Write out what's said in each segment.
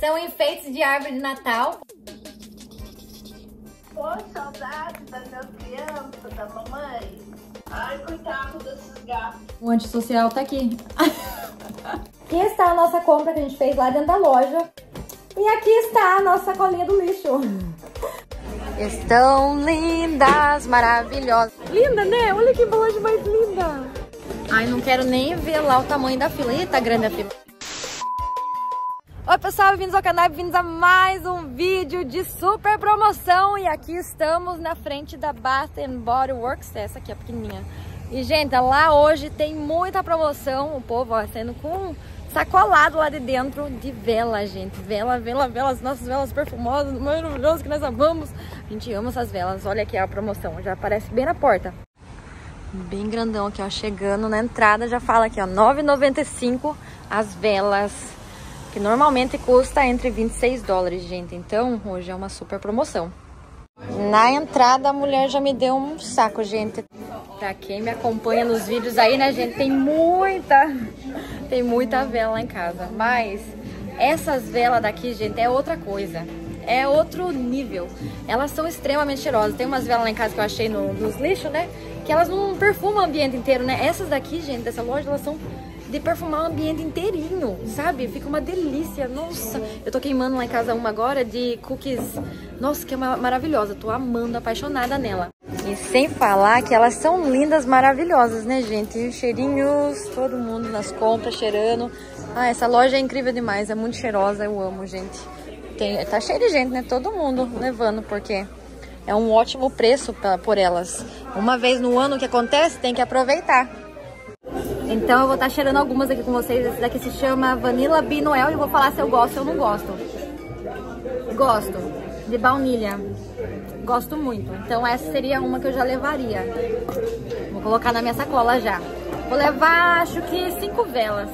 São enfeites de árvore de Natal. Pô, saudade das minhas crianças, da mamãe. Ai, coitado desses gatos. O antissocial tá aqui. Aqui está a nossa compra que a gente fez lá dentro da loja. E aqui está a nossa sacolinha do lixo. Estão lindas, maravilhosas. Linda, né? Olha que embalagem mais linda. Ai, não quero nem ver lá o tamanho da fila. Ih, tá grande a fila. Oi pessoal, bem-vindos ao canal, bem-vindos a mais um vídeo de super promoção. E aqui estamos na frente da Bath Body Works, essa aqui é pequenininha. E gente, lá hoje tem muita promoção, o povo ó, saindo com sacolado lá de dentro de vela, gente. Vela, as nossas velas perfumosas, maravilhosas que nós amamos. A gente ama essas velas, olha aqui a promoção, já aparece bem na porta. Bem grandão aqui ó, chegando na entrada já fala aqui ó, $9,95 as velas. Que normalmente custa entre $26, gente. Então, hoje é uma super promoção. Na entrada, a mulher já me deu um saco, gente. Pra quem me acompanha nos vídeos aí, né, gente? Tem muita vela lá em casa. Mas essas velas daqui, gente, é outra coisa. É outro nível. Elas são extremamente cheirosas. Tem umas velas lá em casa que eu achei nos lixos, né? Que elas não perfumam o ambiente inteiro, né? Essas daqui, gente, dessa loja, elas são de perfumar o ambiente inteirinho, sabe? Fica uma delícia, nossa. Eu tô queimando lá em casa uma agora de cookies, nossa, que é maravilhosa. Tô amando, apaixonada nela. E sem falar que elas são lindas, maravilhosas, né, gente? Cheirinhos, todo mundo nas compras, cheirando. Ah, essa loja é incrível demais, é muito cheirosa, eu amo, gente. Tá cheio de gente, né? Todo mundo levando, porque é um ótimo preço por elas. Uma vez no ano que acontece, tem que aproveitar. Então eu vou estar cheirando algumas aqui com vocês. Esse daqui se chama Vanilla Bean Noel e eu vou falar se eu gosto ou não gosto. Gosto. De baunilha. Gosto muito. Então essa seria uma que eu já levaria. Vou colocar na minha sacola já. Vou levar, acho que 5 velas.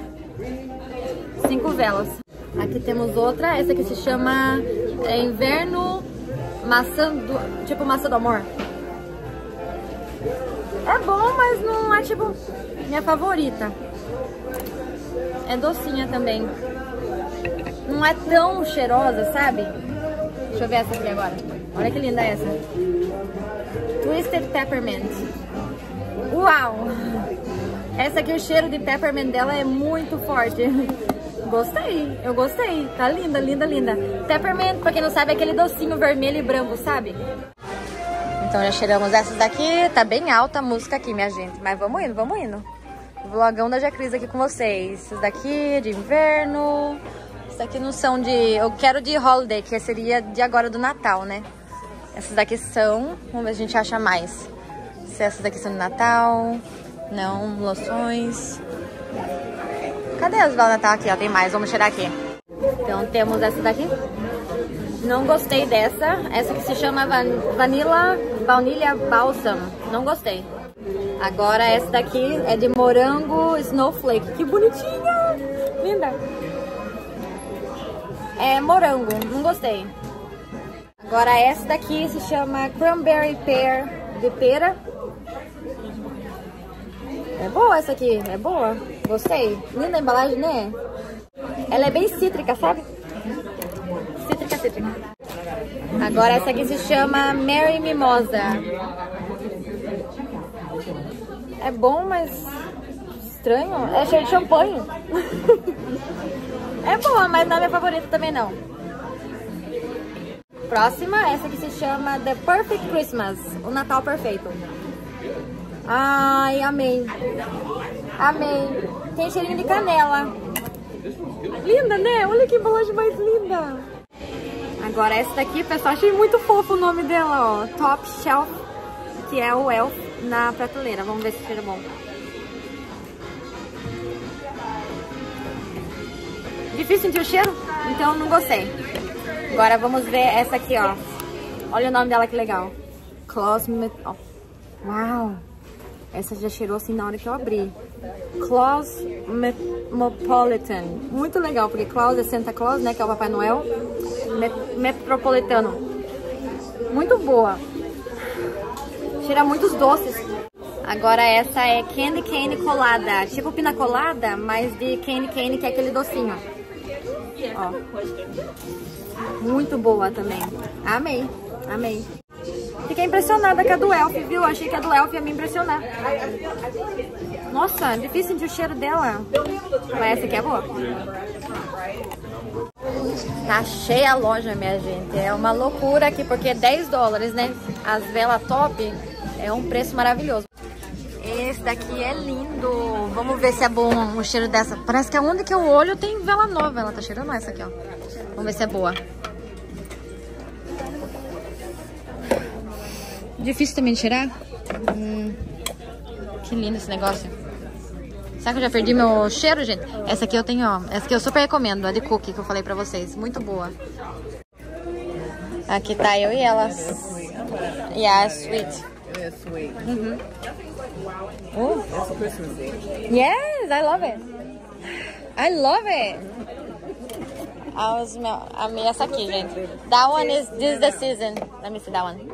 5 velas. Aqui temos outra. Essa aqui se chama Inverno Maçã do... Tipo maçã do amor. É bom, mas não é tipo minha favorita. É docinha também. Não é tão cheirosa, sabe? Deixa eu ver essa aqui agora. Olha que linda essa. Twisted Peppermint. Uau! Essa aqui, o cheiro de peppermint dela é muito forte. Gostei, eu gostei. Tá linda, linda, linda. Peppermint, pra quem não sabe, é aquele docinho vermelho e branco, sabe? Então já cheiramos essas daqui, tá bem alta a música aqui, minha gente. Mas vamos indo, vamos indo. Vlogão da Jacris aqui com vocês. Essas daqui de inverno. Essas daqui não são de... Eu quero de holiday, que seria de agora do Natal, né? Essas daqui são... Vamos ver se a gente acha mais. Se essas daqui são de Natal. Não, loções. Cadê as velas de Natal? Aqui, ó, tem mais. Vamos cheirar aqui. Então temos essa daqui. Não gostei dessa. Essa que se chama Vanilla Baunilha Balsam. Não gostei. Agora essa daqui é de morango Snowflake. Que bonitinha! Linda! É morango. Não gostei. Agora essa daqui se chama Cranberry Pear de pera. É boa essa aqui. É boa. Gostei. Linda a embalagem, né? Ela é bem cítrica, sabe? Cítrica. Agora essa aqui se chama Mary Mimosa. É bom, mas estranho. É cheio de champanhe. É boa, mas não é minha favorita também não. Próxima, essa aqui se chama The Perfect Christmas. O Natal Perfeito. Ai, amei. Amei. Tem cheirinho de canela. Linda, né? Olha que embalagem mais linda. Agora essa daqui, pessoal, achei muito fofo o nome dela, ó. Top Shelf, que é o Elf na prateleira. Vamos ver se cheira bom. Difícil sentir o cheiro? Então não gostei. Agora vamos ver essa aqui, ó. Olha o nome dela, que legal. Cosmopolitan. Uau! Essa já cheirou assim na hora que eu abri. Cosmopolitan. Muito legal, porque Claus é Santa Claus, né? Que é o Papai Noel. Metropolitano. Muito boa. Cheira muitos doces. Agora essa é Candy Cane colada. Tipo pina colada, mas de Candy Cane, que é aquele docinho. Ó. Muito boa também. Amei, amei. Fiquei impressionada com a do Elf, viu? Achei que a do Elf ia me impressionar. Nossa, é difícil sentir o cheiro dela. Mas essa aqui é boa. Tá cheia a loja, minha gente. É uma loucura aqui, porque é 10 dólares, né? As velas top é um preço maravilhoso. Esse daqui é lindo. Vamos ver se é bom o cheiro dessa. Parece que aonde que eu olho tem vela nova. Ela tá cheirando essa aqui, ó. Vamos ver se é boa. Difícil também de cheirar. Que lindo esse negócio. Será que eu já perdi meu cheiro, gente? Essa aqui eu tenho, ó. Essa aqui eu super recomendo, a de cookie que eu falei pra vocês. Muito boa. Aqui tá eu e ela. Yeah, sweet. It is sweet. Oh. It's Christmassy. Yes, I love it. I love it. Amei essa aqui, gente. That one is this the season. Let me see that one.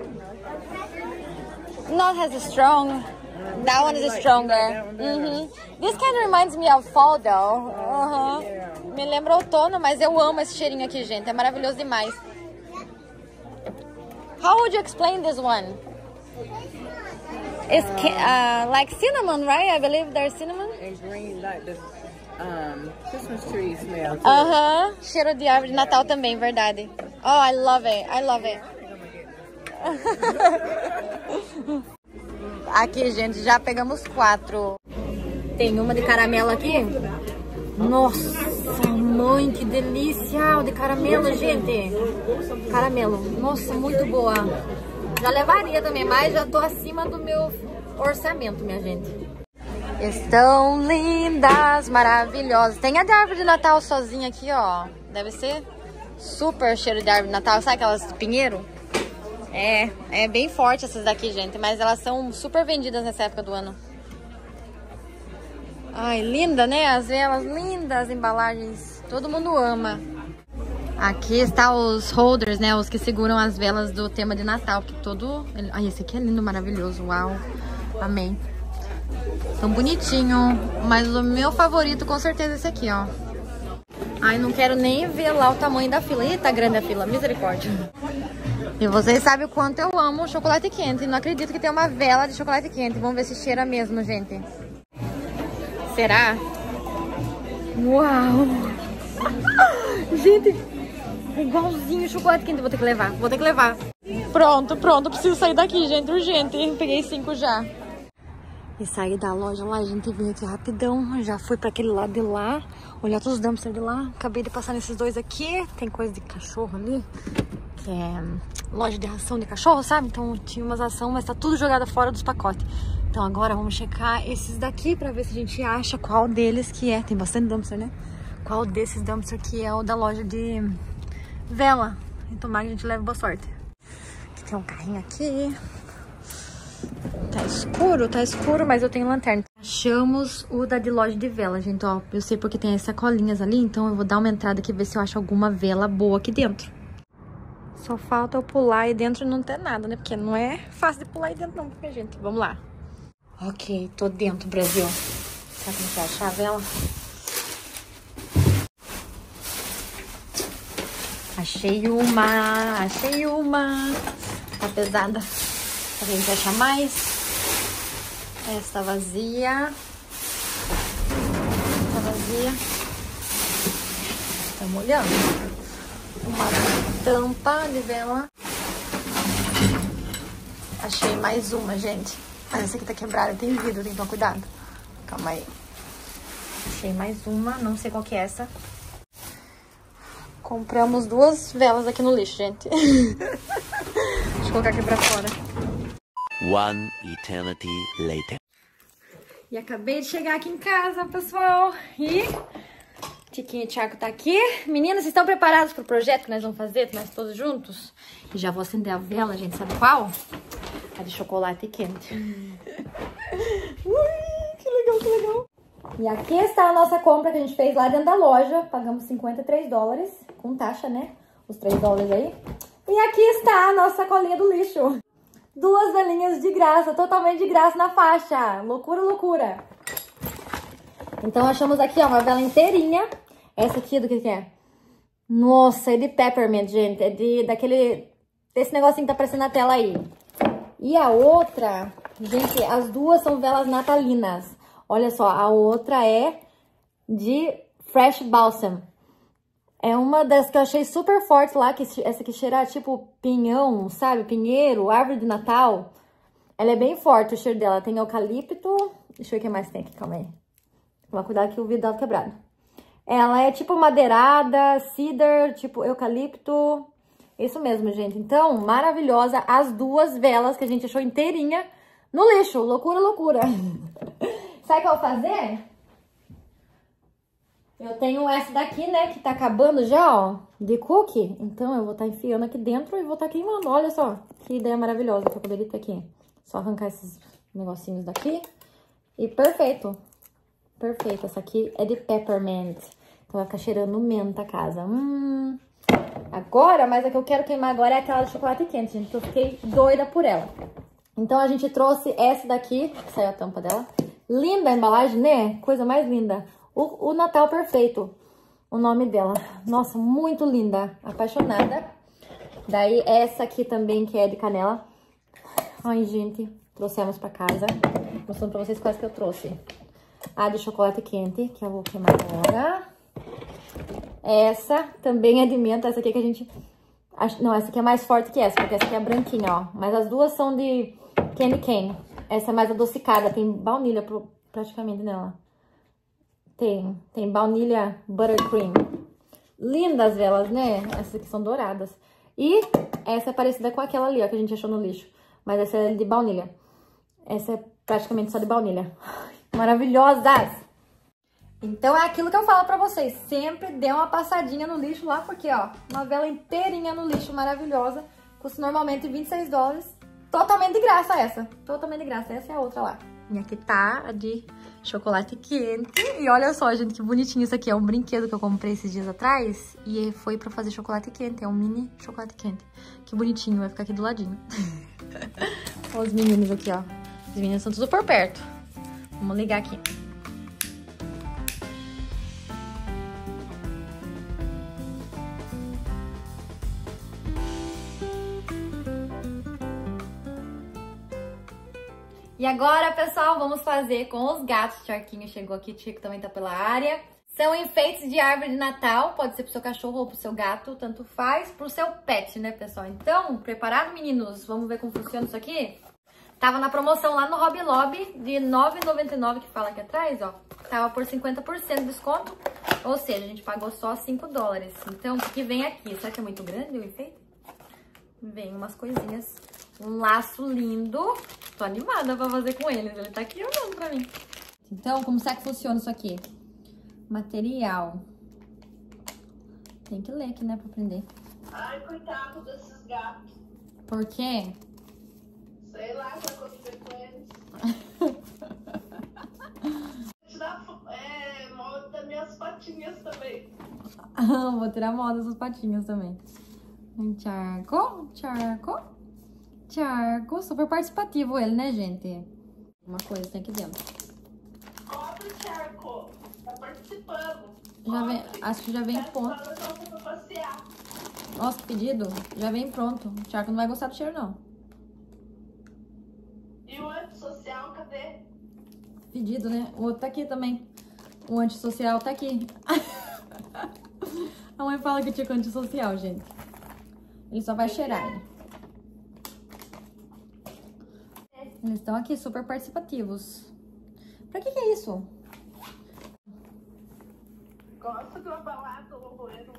Not as strong. That one is stronger. This kind of reminds me of fall, though. Me lembra outono, mas eu amo esse cheirinho aqui, gente. É maravilhoso demais. How would you explain this one? It's like cinnamon, right? I believe there's cinnamon. And green, like the Christmas tree smell. Cheiro de árvore de Natal também, verdade. Oh, I love it. I love it. Aqui, gente, já pegamos 4. Tem uma de caramelo aqui. Nossa, mãe, que delícia! O de caramelo, gente. Caramelo. Nossa, muito boa. Já levaria também, mas já tô acima do meu orçamento, minha gente. Estão lindas, maravilhosas. Tem a de árvore de Natal sozinha aqui, ó. Deve ser super cheiro de árvore de Natal. Sabe aquelas de pinheiro? É bem forte essas daqui, gente. Mas elas são super vendidas nessa época do ano. Ai, linda, né? As velas lindas, as embalagens. Todo mundo ama. Aqui está os holders, né? Os que seguram as velas do tema de Natal. Que todo... Ai, esse aqui é lindo, maravilhoso. Uau. Amei. Tão bonitinho. Mas o meu favorito, com certeza, é esse aqui, ó. Ai, não quero nem ver lá o tamanho da fila. Ih, tá grande a fila. Misericórdia. E vocês sabem o quanto eu amo chocolate quente. Não acredito que tem uma vela de chocolate quente. Vamos ver se cheira mesmo, gente. Será? Uau! Gente, é igualzinho chocolate quente. Vou ter que levar. Vou ter que levar. Pronto. Preciso sair daqui, gente. Urgente. Peguei 5 já. E saí da loja lá, a gente veio aqui rapidão. Já fui pra aquele lado de lá. Olhar todos os dumpsters de lá. Acabei de passar nesses dois aqui. Tem coisa de cachorro ali. Que é loja de ração de cachorro, sabe? Então tinha umas ração, mas tá tudo jogado fora dos pacotes. Então agora vamos checar esses daqui pra ver se a gente acha qual deles que é. Tem bastante dumpster, né? Qual desses dumpster que é o da loja de vela. E tomara que a gente leve boa sorte. Aqui tem um carrinho aqui. Tá escuro, mas eu tenho lanterna. Achamos o da de loja de vela, gente, ó. Eu sei porque tem as sacolinhas ali, então eu vou dar uma entrada aqui e ver se eu acho alguma vela boa aqui dentro. Só falta eu pular aí dentro e não ter nada, né? Porque não é fácil de pular aí dentro não, minha gente. Vamos lá. Ok, tô dentro, Brasil. Será que a gente vai achar a vela? Achei uma. Tá pesada. Pra gente achar mais. Essa vazia. Estamos olhando. Uma tampa de vela. Achei mais uma, gente. Mas essa aqui tá quebrada, tem vidro, tem que tomar cuidado. Calma aí. Achei mais uma, não sei qual que é essa. Compramos 2 velas aqui no lixo, gente. Deixa eu colocar aqui pra fora. One eternity later. E acabei de chegar aqui em casa, pessoal. E Tiquinho e Thiago tá aqui. Meninas, vocês estão preparados pro projeto que nós vamos fazer, nós todos juntos? E já vou acender a vela, gente, sabe qual? A de chocolate quente. Ui, que legal. E aqui está a nossa compra que a gente fez lá dentro da loja. Pagamos 53 dólares, com taxa, né? Os 3 dólares aí. E aqui está a nossa sacolinha do lixo. 2 velinhas de graça, totalmente de graça na faixa. Loucura. Então achamos aqui, ó, uma vela inteirinha. Essa aqui do que é? Nossa, é de peppermint, gente. É desse negocinho que tá aparecendo na tela aí. E a outra, gente, as duas são velas natalinas. Olha só, a outra é de Fresh Balsam. É uma das que eu achei super forte lá, que essa aqui cheira tipo pinhão, sabe? Pinheiro, árvore de Natal. Ela é bem forte o cheiro dela. Tem eucalipto. Deixa eu ver o que mais tem aqui, calma aí. Toma cuidado que o vidro dela tá quebrado. Ela é tipo madeirada, cedar, tipo eucalipto. Isso mesmo, gente. Então, maravilhosa. As duas velas que a gente achou inteirinha no lixo. Loucura, loucura. Sabe o que eu vou fazer? Eu tenho essa daqui, né, que tá acabando já, ó, de cookie. Então, eu vou estar enfiando aqui dentro e vou estar queimando. Olha só, que ideia maravilhosa que eu poderia ter aqui. Só arrancar esses negocinhos daqui. E perfeito. Perfeito. Essa aqui é de peppermint. Então, vai ficar cheirando menta a casa. Agora, mas a que eu quero queimar agora é aquela de chocolate quente, gente. Que eu fiquei doida por ela. Então, a gente trouxe essa daqui. Saiu a tampa dela. Linda a embalagem, né? Coisa mais linda. O Natal Perfeito, o nome dela. Nossa, muito linda. Apaixonada. Daí, essa aqui também, que é de canela. Ai, gente, trouxemos pra casa. Mostrando pra vocês quais que eu trouxe. A de chocolate quente, que eu vou queimar agora. Essa também é de menta. Essa aqui que a gente... Não, essa aqui é mais forte que essa, porque essa aqui é branquinha, ó. Mas as duas são de candy cane. Essa é mais adocicada, tem baunilha praticamente nela. Tem baunilha buttercream. Lindas velas, né? Essas aqui são douradas. E essa é parecida com aquela ali, ó, que a gente achou no lixo. Mas essa é de baunilha. Essa é praticamente só de baunilha. Maravilhosas! Então é aquilo que eu falo pra vocês. Sempre dê uma passadinha no lixo lá, porque, ó, uma vela inteirinha no lixo maravilhosa. Custa normalmente $26. Totalmente de graça essa. Totalmente de graça. Essa é a outra lá. E aqui tá a de chocolate quente. E olha só, gente, que bonitinho isso aqui. É um brinquedo que eu comprei esses dias atrás. E foi pra fazer chocolate quente. É um mini chocolate quente. Que bonitinho. Vai ficar aqui do ladinho. Olha os meninos aqui, ó. Os meninos estão tudo por perto. Vamos ligar aqui. E agora, pessoal, vamos fazer com os gatos. Charquinho chegou aqui, Chico também tá pela área. São enfeites de árvore de Natal, pode ser pro seu cachorro ou pro seu gato, tanto faz, pro seu pet, né, pessoal? Então, preparado, meninos? Vamos ver como funciona isso aqui? Tava na promoção lá no Hobby Lobby de R$ 9,99, que fala aqui atrás, ó. Tava por 50% de desconto, ou seja, a gente pagou só $5. Então, o que vem aqui? Será que é muito grande o enfeite? Vem umas coisinhas, um laço lindo. Tô animada pra fazer com eles, ele tá aqui olhando pra mim. Então, como será que funciona isso aqui? Material. Tem que ler aqui, né, pra aprender. Ai, coitado desses gatos. Por quê? Sei lá o que aconteceu com eles. Tirar moda das minhas patinhas também. Vou tirar moda dessas patinhas também. Charco, charco, charco. Super participativo ele, né, gente? Uma coisa tem aqui dentro. Cobre, Charco. Tá participando. Já vem, acho que já vem pronto. Nossa, que pedido. Já vem pronto. O Charco não vai gostar do cheiro, não. E o antissocial, cadê? Pedido, né? O outro tá aqui também. O antissocial tá aqui. A mãe fala que tinha com antissocial, gente. Ele só vai cheirar. Eles estão aqui super participativos. Pra que é isso? Gosto de uma balada, Loroeiro.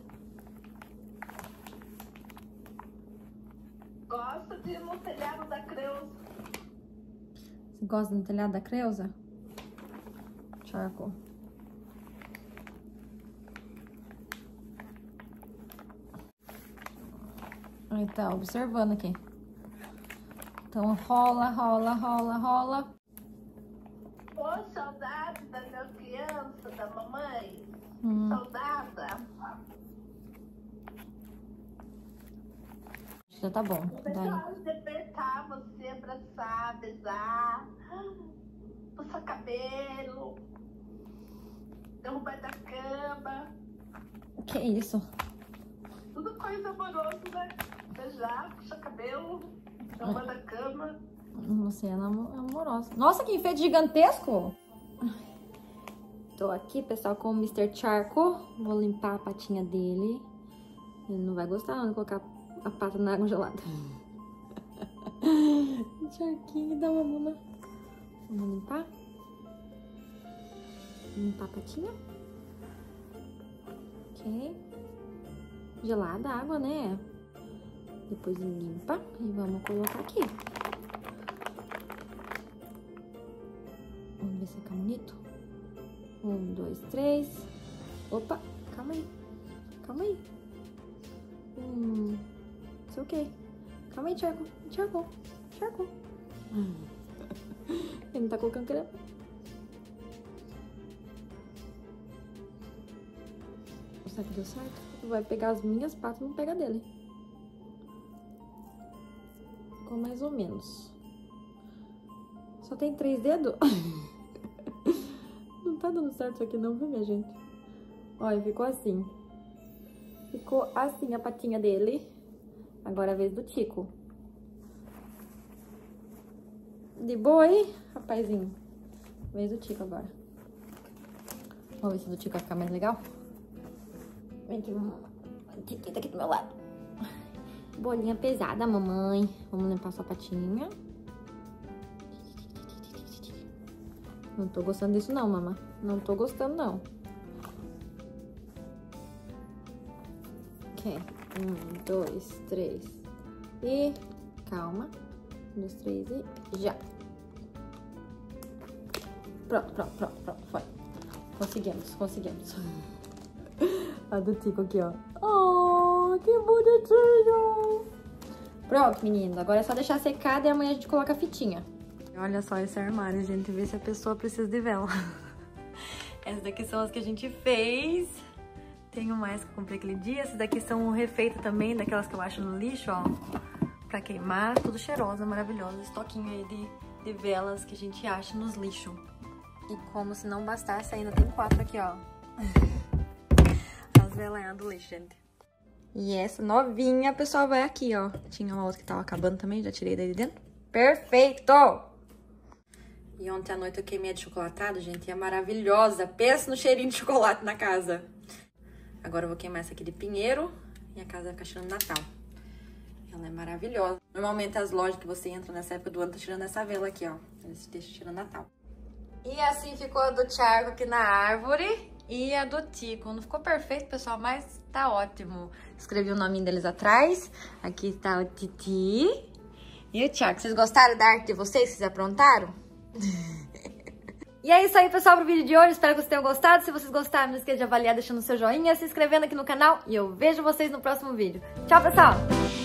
Gosto de ir no telhado da Creuza. Você gosta do telhado da Creuza? Charco. Aí tá observando aqui. Então rola, rola, rola, rola. Ô, saudade da minha criança, da mamãe. Saudada. Já tá bom. Eu de apertar você, abraçar, beijar, puxar cabelo, derrubar da cama. Que isso? mais amoroso, né? Beijar, puxar cabelo, chamar da cama. Você é amorosa. Nossa, que enfeite gigantesco! Tô aqui, pessoal, com o Mr. Charco. Vou limpar a patinha dele. Ele não vai gostar não de colocar a pata na água gelada. Charquinho, dá uma mama. Vamos limpar. Limpar a patinha. Ok. Gelada a água, né? Depois limpa e vamos colocar aqui. Vamos ver se fica bonito. 1, 2, 3. Opa, calma aí. Calma aí. It's ok. Calma aí, Charco. Charco. Charco. Ele não tá colocando creme. Será que deu certo? Vai pegar as minhas patas e não pega dele. Ficou mais ou menos. Só tem 3 dedos? Não tá dando certo isso aqui não, viu, minha gente? Olha, ficou assim. Ficou assim a patinha dele. Agora é a vez do Tico. De boa aí, rapazinho? Vez do Tico agora. Vamos ver se o do Tico vai ficar mais legal. Vem aqui, mamãe. O Tico tá aqui do meu lado. Bolinha pesada, mamãe. Vamos limpar sua patinha. Não tô gostando disso não, mamãe. Não tô gostando, não. Ok. 1, 2, 3. E... calma. 1, 2, 3 e... já. Pronto. Foi. Conseguimos. A do Tico aqui, ó. Oh, que bonitinho. Pronto, meninos. Agora é só deixar secada e amanhã a gente coloca a fitinha. Olha só esse armário, gente. Vê se a pessoa precisa de vela. Essas daqui são as que a gente fez. Tenho mais que eu comprei aquele dia. Essas daqui são refeitas também, daquelas que eu acho no lixo, ó. Pra queimar. Tudo cheirosa, maravilhosa. Estoquinho aí de velas que a gente acha nos lixos. E como se não bastasse, ainda tem 4 aqui, ó. As velinhas do lixo, gente. E essa novinha, pessoal, vai aqui, ó. Tinha uma outra que tava acabando também, já tirei daí de dentro. Perfeito! E ontem à noite eu queimei a de chocolatado, gente, e é maravilhosa. Pensa no cheirinho de chocolate na casa. Agora eu vou queimar essa aqui de pinheiro e a casa vai ficar cheirando Natal. Ela é maravilhosa. Normalmente as lojas que você entra nessa época do ano tá tirando essa vela aqui, ó. Eles deixam cheirando Natal. E assim ficou a do Charco aqui na árvore e a do Tico. Não ficou perfeito, pessoal, mas tá ótimo. Escrevi o nominho deles atrás. Aqui tá o Titi e o Charco. Vocês gostaram da arte de vocês? Vocês aprontaram? E é isso aí, pessoal, pro vídeo de hoje. Espero que vocês tenham gostado. Se vocês gostaram, não esqueça de avaliar deixando o seu joinha, se inscrevendo aqui no canal. E eu vejo vocês no próximo vídeo. Tchau, pessoal!